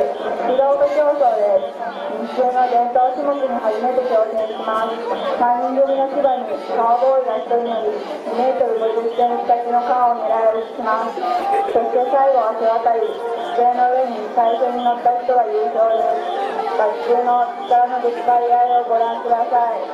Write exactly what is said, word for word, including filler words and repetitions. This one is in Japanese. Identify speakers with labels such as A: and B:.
A: リロード競争です。日中の伝統種目に初めて挑戦します。さんにん組の芝にカウボーイがひとり乗り、にメートルごじゅっセンチ先の川を狙い撃ちします。そして最後は背渡り、机の上に最初に乗った人が優勝です。学級の力のぶつかり合いをご覧ください。